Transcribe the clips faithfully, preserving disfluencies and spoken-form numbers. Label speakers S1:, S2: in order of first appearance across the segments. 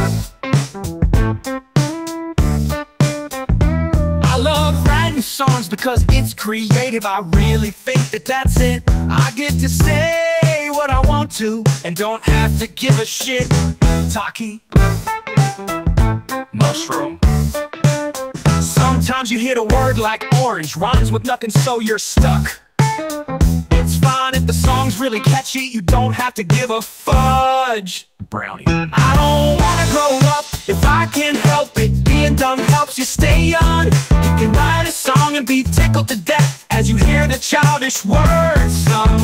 S1: I love writing songs because it's creative. I really think that that's it. I get to say what I want to and don't have to give a shit. Tocky, mushroom. Sometimes you hit a word like orange, rhymes with nothing, so you're stuck. It's fine if the song's really catchy, you don't have to give a fudge. Brownie. I don't wanna grow up if I can help it. Being dumb helps you stay young. You can write a song and be tickled to death as you hear the childish words sung.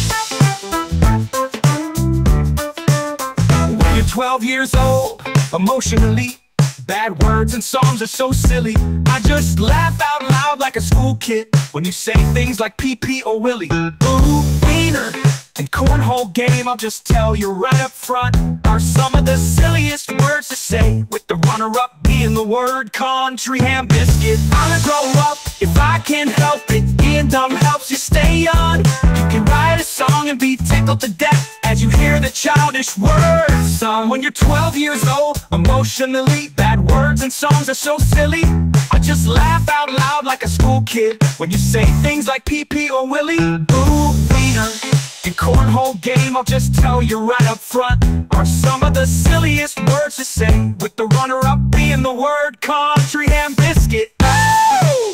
S1: When you're twelve years old, emotionally, bad words and songs are so silly. I just laugh out loud like a school kid when you say things like Pee Pee or Willy. Boob, weiner, and cornhole game, I'll just tell you right up front, are some of the silliest words to say, with the runner-up being the word country ham biscuit. I'ma grow up if I can help it. Being dumb helps you stay young. You can write a song and be tickled to death as you hear the childish words sung. When you're twelve years old, emotionally, bad words and songs are so silly. I just laugh out loud like a school kid when you say things like Pee Pee or Willy. Boo, weiner, and cornhole game, I'll just tell you right up front, are some of the silliest words to say, with the runner-up being the word country ham biscuit. Oh!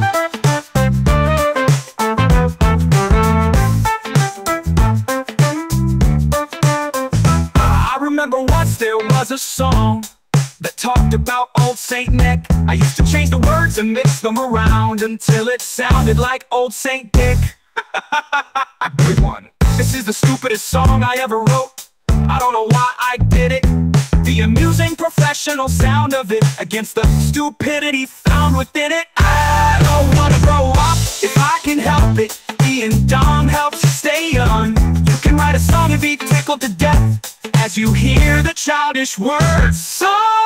S1: I remember once there was a song that talked about old Saint Nick. I used to change the words and mix them around until it sounded like old Saint Dick. Good one. This is the stupidest song I ever wrote. I don't know why I did it. The amusing professional sound of it against the stupidity found within it. I don't wanna grow up if I can help it. Being dumb helps you stay young. You can write a song and be tickled to death as you hear the childish words sung.